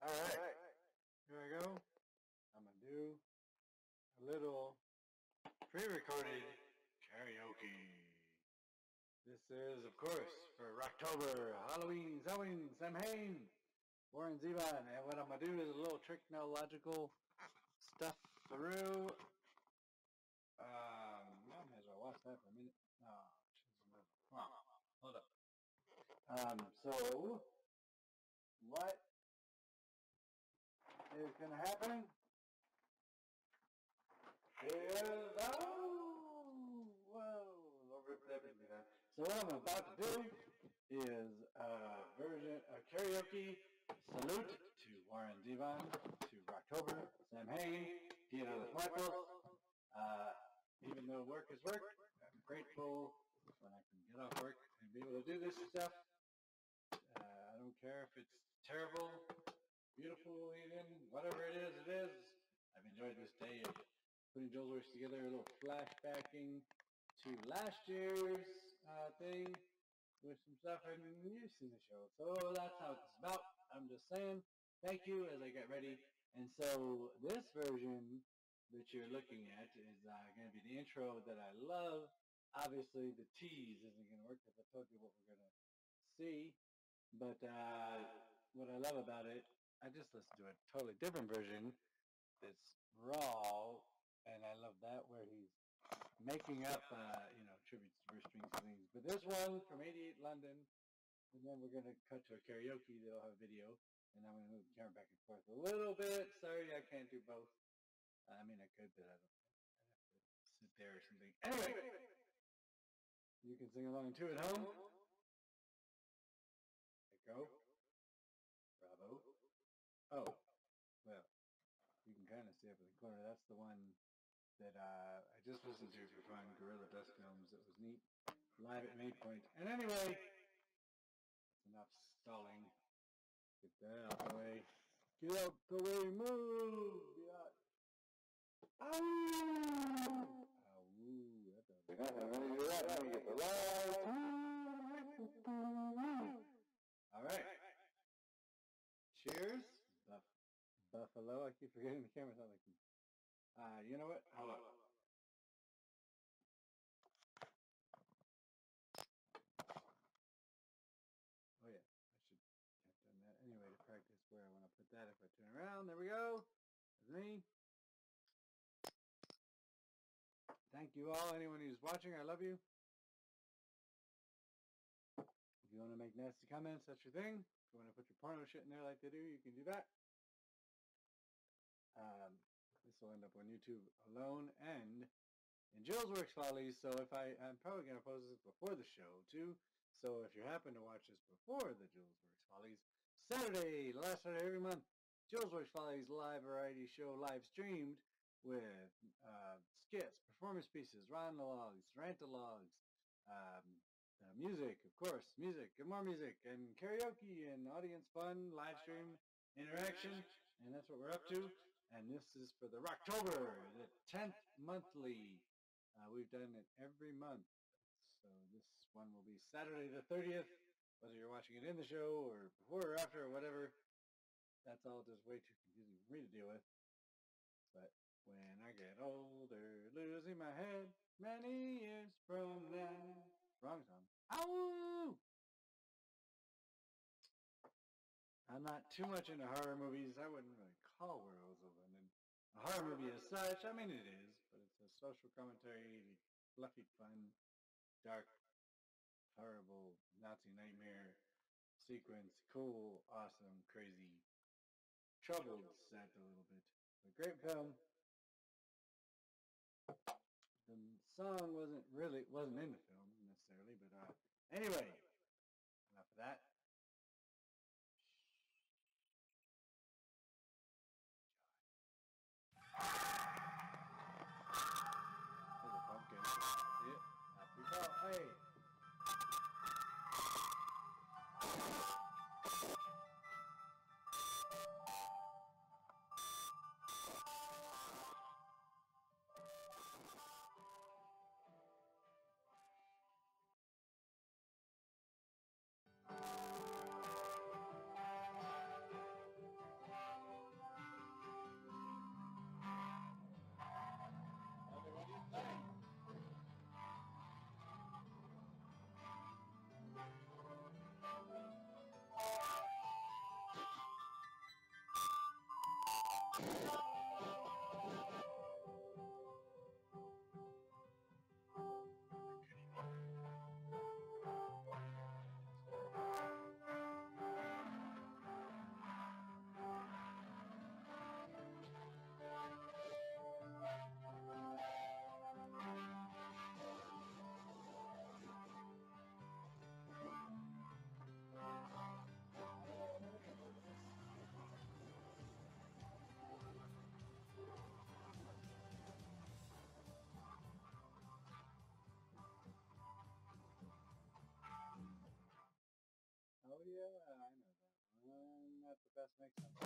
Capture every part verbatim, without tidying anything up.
Alright, here I go. I'm going to do a little pre-recorded karaoke. This is, of course, for Rocktober, Halloween, Samhain, Samhain, Warren Zevon. And what I'm going to do is a little technological stuff through. Um, I might as well watch that for a minute. Oh, come on, hold up. Um, so, what is going to happen is, oh, whoa, so what I'm about to do is a version, a karaoke salute to Warren Zevon, to Rocktober, Samhain, Dia de los Muertos. Uh, even though work is work, I'm grateful when I can get off work and be able to do this stuff. Uh, I don't care if it's terrible, beautiful, even, whatever it is, it is. I've enjoyed this day of putting Joel's Works together, a little flashbacking to last year's uh, thing with some stuff, and you've seen the show. So that's how it's about. I'm just saying thank you as I get ready. And so this version that you're looking at is uh, going to be the intro that I love. Obviously, the tease isn't going to work because I told you what we're going to see. But uh, what I love about it, I just listened to a totally different version that's raw, and I love that where he's making up, uh, you know, tributes to Bruce Springsteen. But this one from eighty-eight London, and then we're going to cut to a karaoke that'll have video, and I'm going to move the camera back and forth a little bit. Sorry, I can't do both. I mean, I could, but I don't. I'd have to sit there or something. Anyway, you can sing along too at home. Go. Bravo. Oh, well, you can kind of see up in the corner. That's the one that uh, I just listened to for fun, Gorilla Dust Films. It was neat. Live at Main Point. And anyway, that's enough stalling. Get that out the way. Get out the way, move! Yeah. Ow! Ow, that doesn't make sense. Let me do that. Let me get the lights. All right. Cheers. Buff Buffalo. I keep forgetting the camera's not like me. Uh, you know what? Hold up. Oh yeah, I should have done that anyway to practice where I want to put that. If I turn around, there we go. That's me. Thank you all. Anyone who's watching, I love you. If you want to make nasty comments, that's your thing. If you want to put your porno shit in there like they do, you can do that. Um, this will end up on YouTube alone and in Joel's Works Follies. So if I, I'm probably going to post this before the show too. So if you happen to watch this before the Joel's Works Follies, Saturday, the last Saturday every month, Joel's Works Follies live variety show live streamed with uh, skits, performance pieces, monologues, rantalogues, um, uh, music, of course, music, and more music, and karaoke, and audience fun, live stream interaction, and that's what we're up to. And this is for the Rocktober, the tenth monthly. Uh, we've done it every month. So this one will be Saturday the thirtieth, whether you're watching it in the show or before or after or whatever. That's all just way too confusing for me to deal with. But when I get older, losing my head many years from now. Wrong song. Ow! I'm not too much into horror movies. I wouldn't really call Werewolves of London a horror movie as such. I mean, it is, but it's a social commentary, fluffy fun, dark, horrible Nazi nightmare sequence. Cool, awesome, crazy, troubled, sad a little bit. But great film. The song wasn't really, wasn't in the film necessarily, but uh, anyway, enough of that. There's a pumpkin. See it? Happy fall. Hey! Oh yeah, I know that one. Not the best mix up.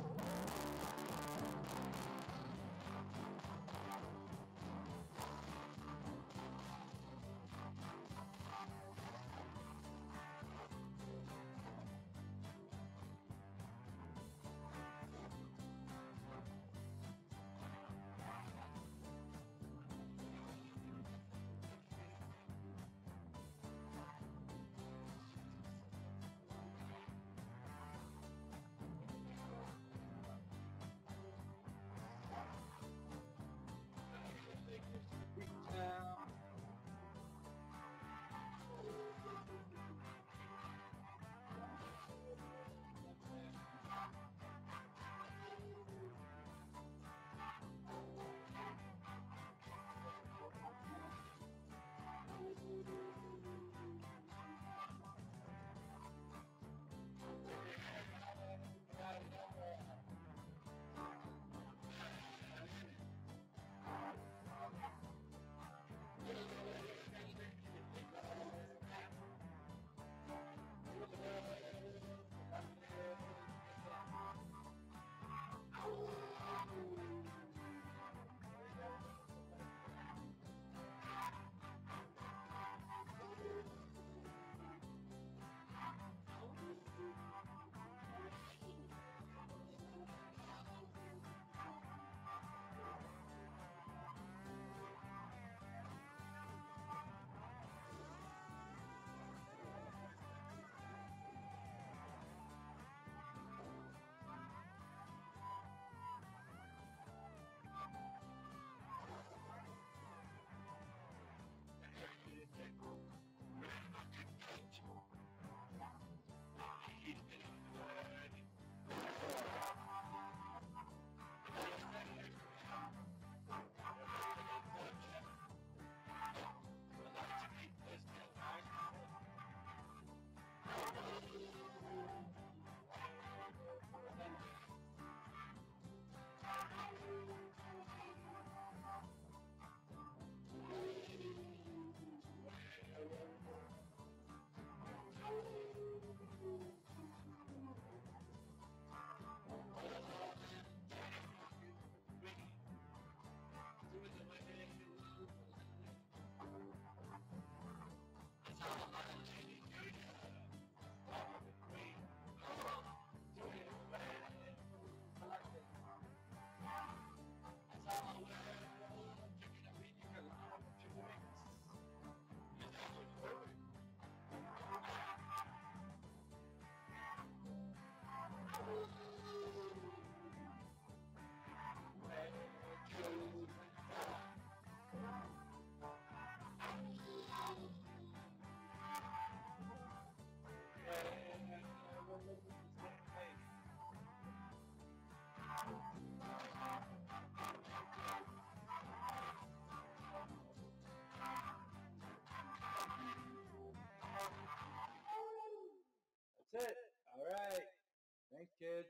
That's it. All right. Thanks, kids.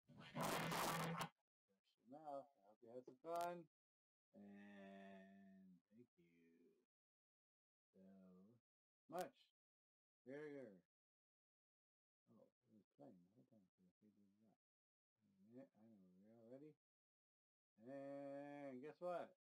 Fresh enough. I hope you had some fun. And thank you so much. Very good. Oh, it was playing the whole time. So I figured it out. Wait a minute. I know we're all ready. And guess what?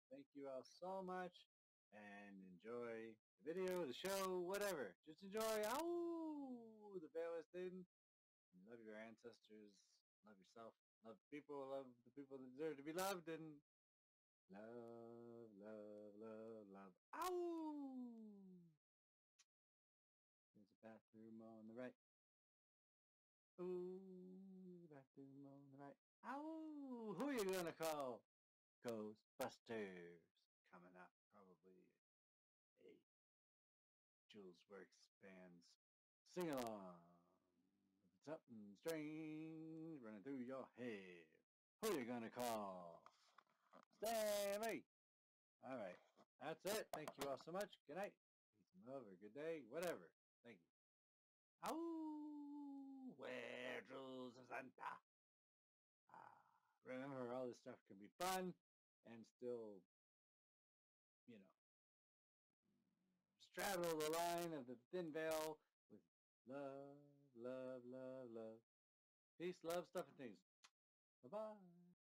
thank you all so much, and enjoy the video, the show, whatever. Just enjoy. Ow! The Bayless thing. Love your ancestors. Love yourself. Love the people. Love the people that deserve to be loved. And love, love, love, love. Ow! There's a bathroom on the right. Ooh, there's a bathroom on the right. Ow! Who are you gonna call? Ghostbusters. Coming up, probably a Jules Works band's sing along. If it's something strange running through your head, who are you gonna call? Stanley! Alright, that's it. Thank you all so much. Good night. Peace and love, or good day, whatever. Thank you. Ow! Where Jules of Santa? Ah, remember, all this stuff can be fun and still, you know, straddle the line of the thin veil with love, love, love, love. Peace, love, stuff, and things. Bye-bye.